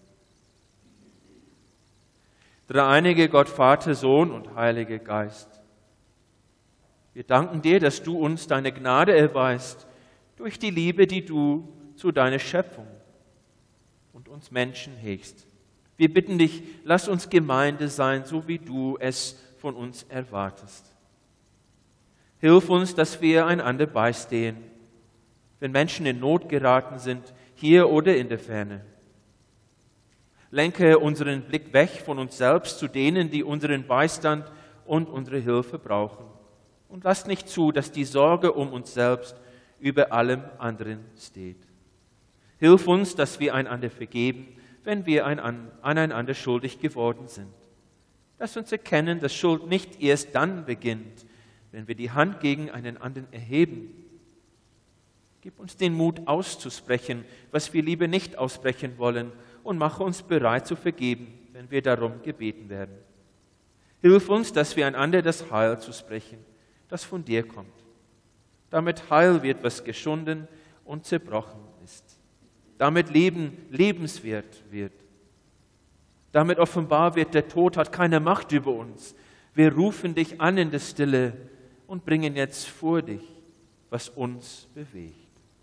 Dreieinige Gott, Vater, Sohn und Heiliger Geist, wir danken dir, dass du uns deine Gnade erweist durch die Liebe, die du zu deiner Schöpfung und uns Menschen hegst. Wir bitten dich, lass uns Gemeinde sein, so wie du es von uns erwartest. Hilf uns, dass wir einander beistehen, wenn Menschen in Not geraten sind, hier oder in der Ferne. Lenke unseren Blick weg von uns selbst zu denen, die unseren Beistand und unsere Hilfe brauchen. Und lass nicht zu, dass die Sorge um uns selbst über allem anderen steht. Hilf uns, dass wir einander vergeben, wenn wir aneinander schuldig geworden sind. Lass uns erkennen, dass Schuld nicht erst dann beginnt, wenn wir die Hand gegen einen anderen erheben. Gib uns den Mut auszusprechen, was wir lieber nicht aussprechen wollen, und mache uns bereit zu vergeben, wenn wir darum gebeten werden. Hilf uns, dass wir einander das Heil zu sprechen, das von dir kommt. Damit Heil wird, was geschunden und zerbrochen ist. Damit Leben lebenswert wird. Damit offenbar wird, der Tod hat keine Macht über uns. Wir rufen dich an in der Stille und bringen jetzt vor dich, was uns bewegt.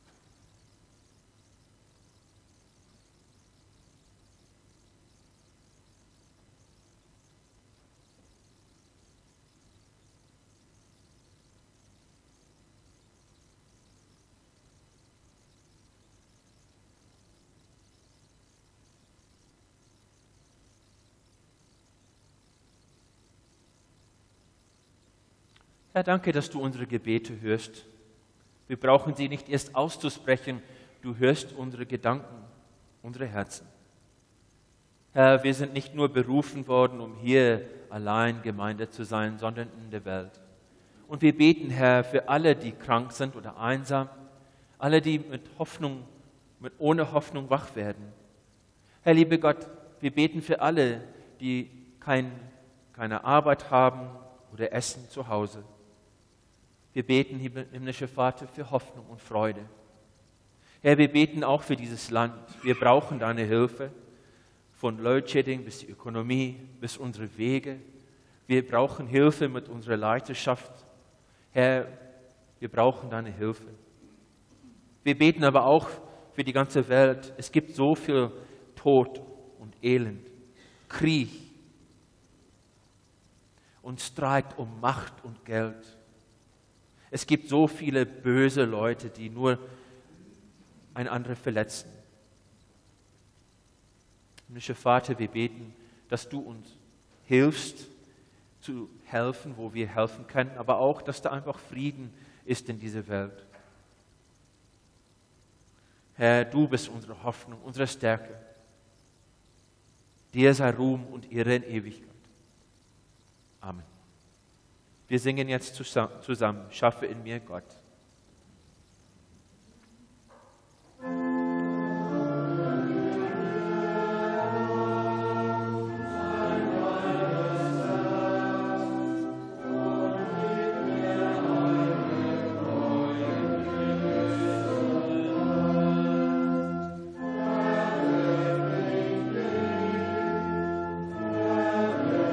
Herr, danke, dass du unsere Gebete hörst. Wir brauchen sie nicht erst auszusprechen. Du hörst unsere Gedanken, unsere Herzen. Herr, wir sind nicht nur berufen worden, um hier allein Gemeinde zu sein, sondern in der Welt. Und wir beten, Herr, für alle, die krank sind oder einsam, alle, die mit Hoffnung, mit ohne Hoffnung wach werden. Herr, lieber Gott, wir beten für alle, die kein, keine Arbeit haben oder Essen zu Hause. Wir beten, himmlischer Vater, für Hoffnung und Freude. Herr, wir beten auch für dieses Land. Wir brauchen deine Hilfe, von Load-Shedding bis die Ökonomie, bis unsere Wege. Wir brauchen Hilfe mit unserer Leiterschaft. Herr, wir brauchen deine Hilfe. Wir beten aber auch für die ganze Welt. Es gibt so viel Tod und Elend, Krieg und Streit um Macht und Geld. Es gibt so viele böse Leute, die nur ein anderer verletzen. Himmlischer Vater, wir beten, dass du uns hilfst, zu helfen, wo wir helfen können, aber auch, dass da einfach Frieden ist in dieser Welt. Herr, du bist unsere Hoffnung, unsere Stärke. Dir sei Ruhm und Ehre in Ewigkeit. Amen. Wir singen jetzt zusammen, schaffe in mir Gott. Amen.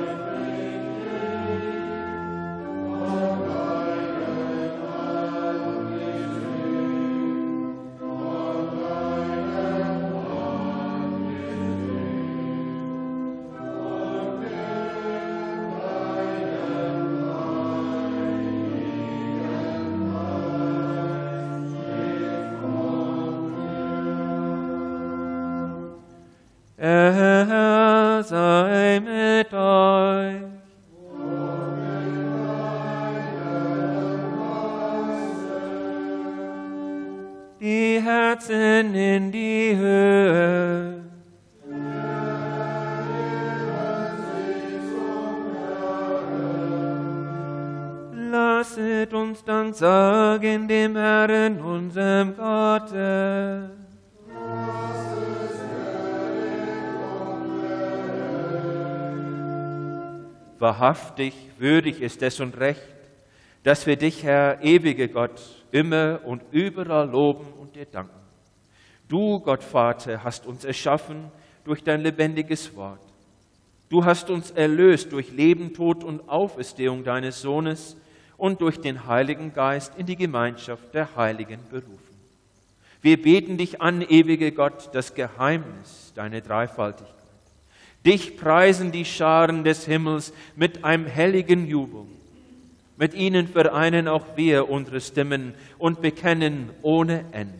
lasset uns Dank sagen dem Herrn, unserem Gotte. Wahrhaftig, würdig ist es und recht, dass wir dich, Herr, ewige Gott, immer und überall loben und dir danken. Du, Gott Vater, hast uns erschaffen durch dein lebendiges Wort. Du hast uns erlöst durch Leben, Tod und Auferstehung deines Sohnes und durch den Heiligen Geist in die Gemeinschaft der Heiligen berufen. Wir beten dich an, ewige Gott, das Geheimnis deiner Dreifaltigkeit. Dich preisen die Scharen des Himmels mit einem helligen Jubel. Mit ihnen vereinen auch wir unsere Stimmen und bekennen ohne Ende.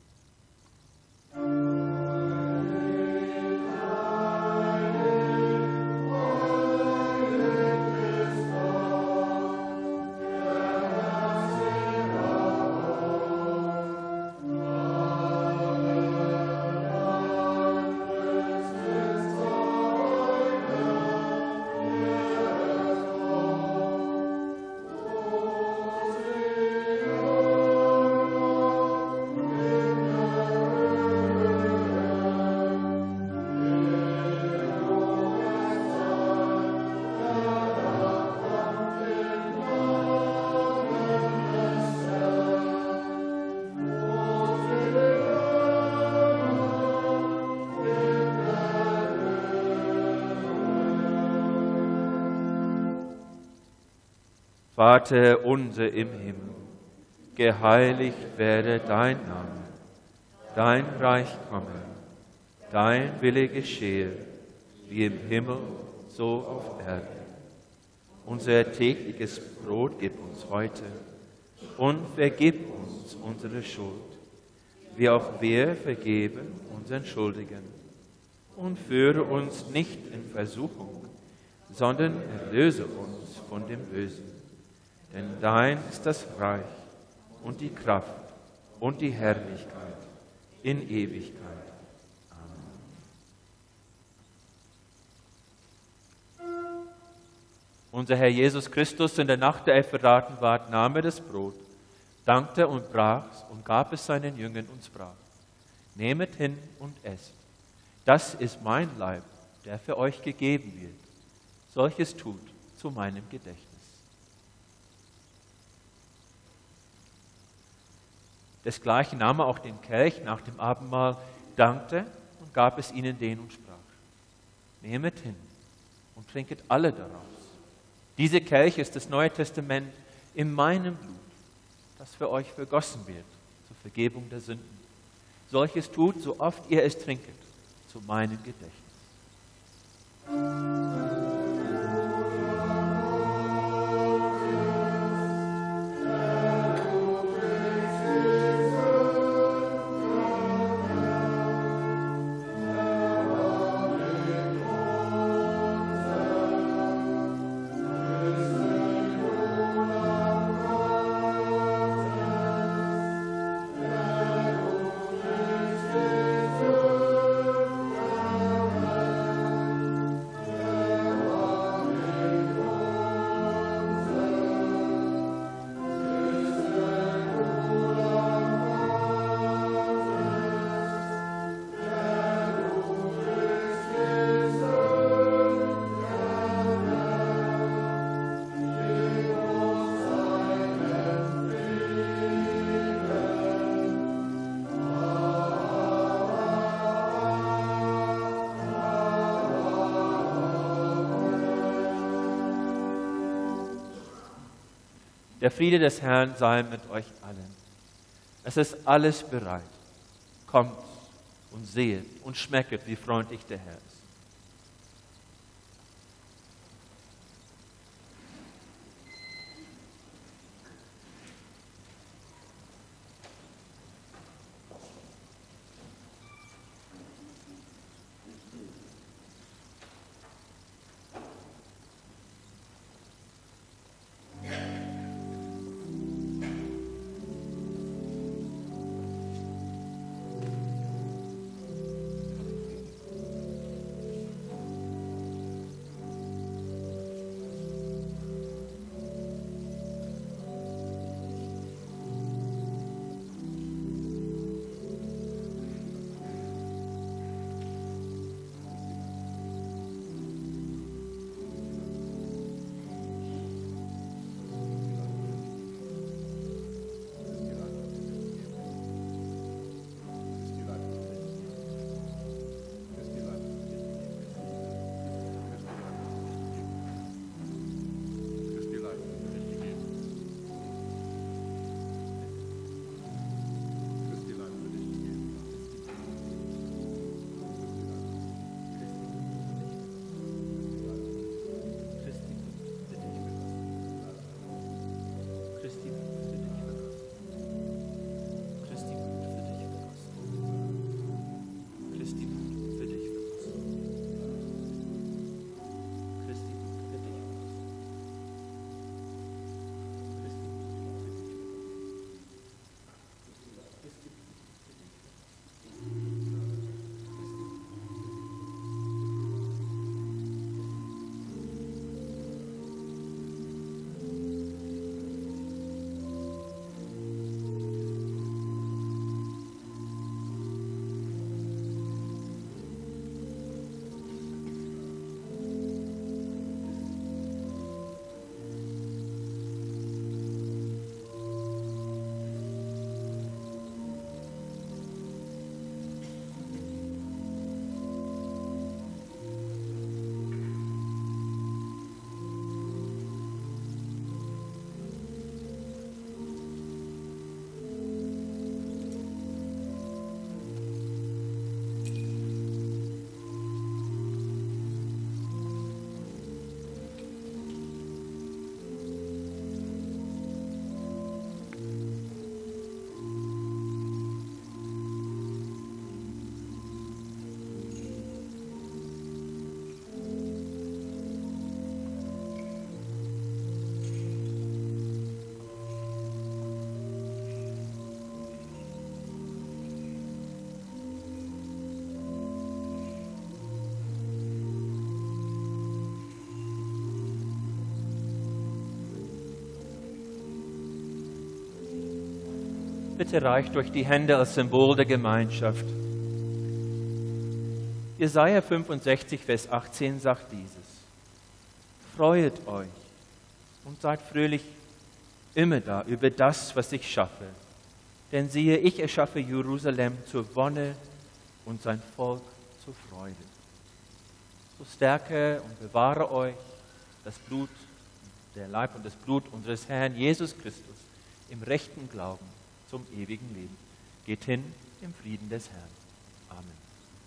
Vater unser im Himmel, geheiligt werde dein Name, dein Reich komme, dein Wille geschehe, wie im Himmel, so auf Erden. Unser tägliches Brot gib uns heute und vergib uns unsere Schuld, wie auch wir vergeben unseren Schuldigen. Und führe uns nicht in Versuchung, sondern erlöse uns von dem Bösen. Denn dein ist das Reich und die Kraft und die Herrlichkeit in Ewigkeit. Amen. Unser Herr Jesus Christus, in der Nacht, der er verraten ward, nahm er das Brot, dankte und brach's und gab es seinen Jüngern und sprach: Nehmet hin und esst. Das ist mein Leib, der für euch gegeben wird. Solches tut zu meinem Gedächtnis. Desgleichen nahm er auch den Kelch nach dem Abendmahl, dankte und gab es ihnen den und sprach: Nehmet hin und trinket alle daraus. Diese Kelch ist das Neue Testament in meinem Blut, das für euch vergossen wird zur Vergebung der Sünden. Solches tut, so oft ihr es trinket, zu meinem Gedächtnis. Der Friede des Herrn sei mit euch allen. Es ist alles bereit. Kommt und sehet und schmecket, wie freundlich der Herr ist. Bitte reicht euch die Hände als Symbol der Gemeinschaft. Jesaja fünfundsechzig, Vers achtzehn sagt dieses: Freuet euch und seid fröhlich immer da über das, was ich schaffe. Denn siehe, ich erschaffe Jerusalem zur Wonne und sein Volk zur Freude. So stärke und bewahre euch das Blut, der Leib und das Blut unseres Herrn Jesus Christus im rechten Glauben zum ewigen Leben. Geht hin im Frieden des Herrn. Amen.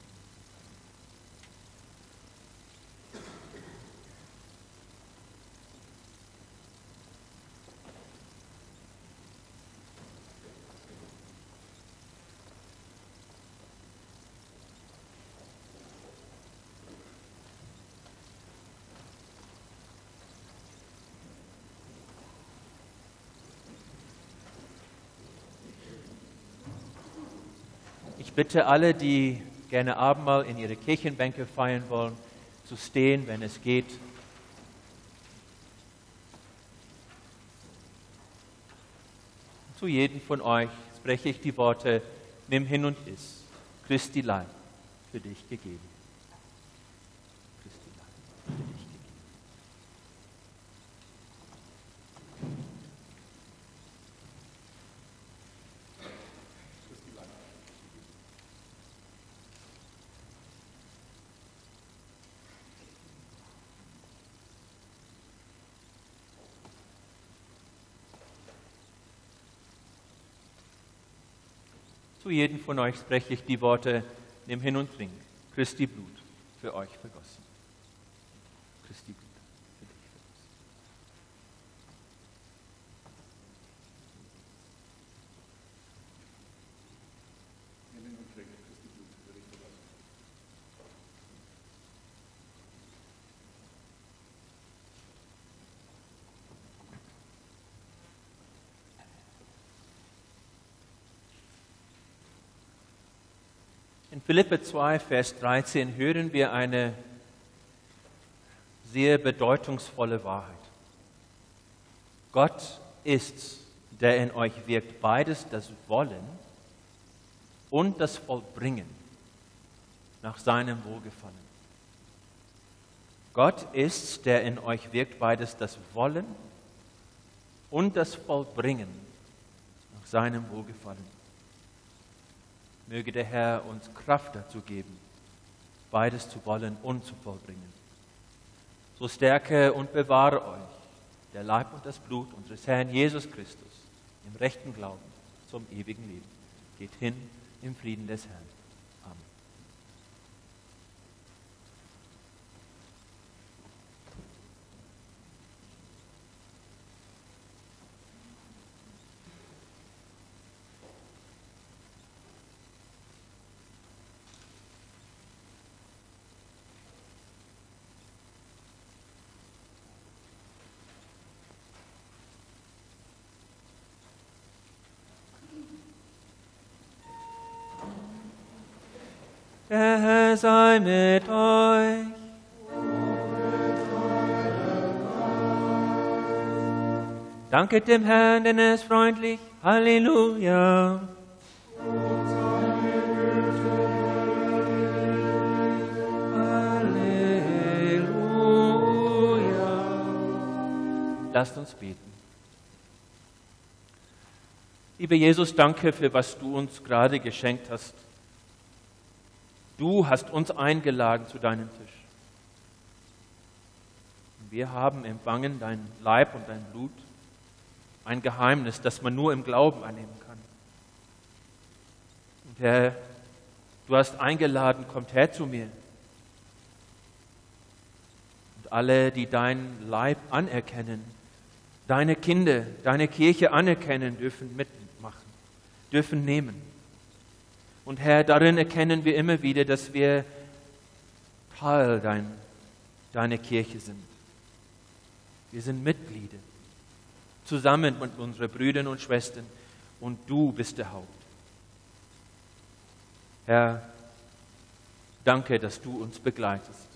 Ich bitte alle, die gerne Abendmahl in ihre Kirchenbänke feiern wollen, zu stehen, wenn es geht. Zu jedem von euch spreche ich die Worte: Nimm hin und iss, Christi Leib für dich gegeben. Christi Leib für dich gegeben. Zu jedem von euch spreche ich die Worte: Nimm hin und trink, Christi Blut für euch vergossen. Christi Blut für dich vergossen. Nimm hin und trink, Christi Blut für dich vergossen. In Philipper zwei, Vers dreizehn hören wir eine sehr bedeutungsvolle Wahrheit. Gott ist's, der in euch wirkt, beides, das Wollen und das Vollbringen nach seinem Wohlgefallen. Gott ist's, der in euch wirkt, beides, das Wollen und das Vollbringen nach seinem Wohlgefallen. Möge der Herr uns Kraft dazu geben, beides zu wollen und zu vollbringen. So stärke und bewahre euch der Leib und das Blut unseres Herrn Jesus Christus im rechten Glauben zum ewigen Leben. Geht hin im Frieden des Herrn. Amen. Der Herr sei mit euch. Danket dem Herrn, denn er ist freundlich. Halleluja. Halleluja. Lasst uns beten. Lieber Jesus, danke für was du uns gerade geschenkt hast. Du hast uns eingeladen zu deinem Tisch. Wir haben empfangen dein Leib und dein Blut, ein Geheimnis, das man nur im Glauben annehmen kann. Und Herr, du hast eingeladen, kommt her zu mir. Und alle, die deinen Leib anerkennen, deine Kinder, deine Kirche anerkennen, dürfen mitmachen, dürfen nehmen. Und Herr, darin erkennen wir immer wieder, dass wir Teil dein, deiner Kirche sind. Wir sind Mitglieder, zusammen mit unseren Brüdern und Schwestern, und du bist der Haupt. Herr, danke, dass du uns begleitest.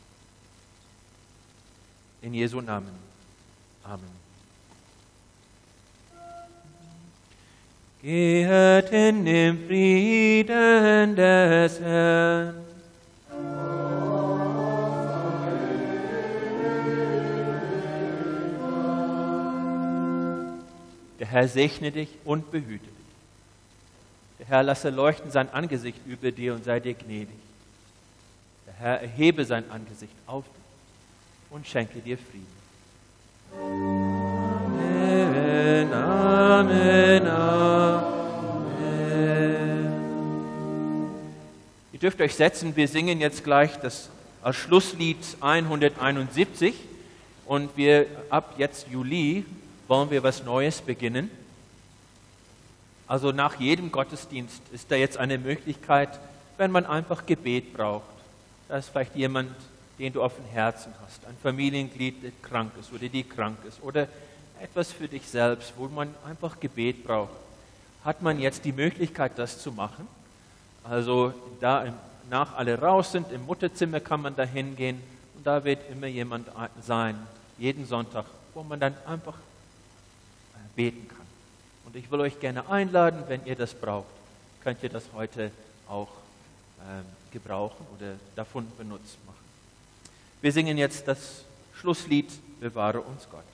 In Jesu Namen. Amen. Gehet in dem Frieden des Herrn. Der Herr segne dich und behüte dich. Der Herr lasse leuchten sein Angesicht über dir und sei dir gnädig. Der Herr erhebe sein Angesicht auf dich und schenke dir Frieden. Amen, Amen, Amen. Ihr dürft euch setzen, wir singen jetzt gleich das als Schlusslied hunderteinundsiebzig und wir ab jetzt Juli wollen wir was Neues beginnen. Also nach jedem Gottesdienst ist da jetzt eine Möglichkeit, wenn man einfach Gebet braucht. Da ist vielleicht jemand, den du auf dem Herzen hast, ein Familienglied, das krank ist oder die krank ist oder etwas für dich selbst, wo man einfach Gebet braucht. Hat man jetzt die Möglichkeit, das zu machen? Also da nach alle raus sind, im Mutterzimmer kann man da hingehen und da wird immer jemand sein, jeden Sonntag, wo man dann einfach beten kann. Und ich will euch gerne einladen, wenn ihr das braucht, könnt ihr das heute auch ähm, gebrauchen oder davon Benutz machen. Wir singen jetzt das Schlusslied, Bewahre uns Gott.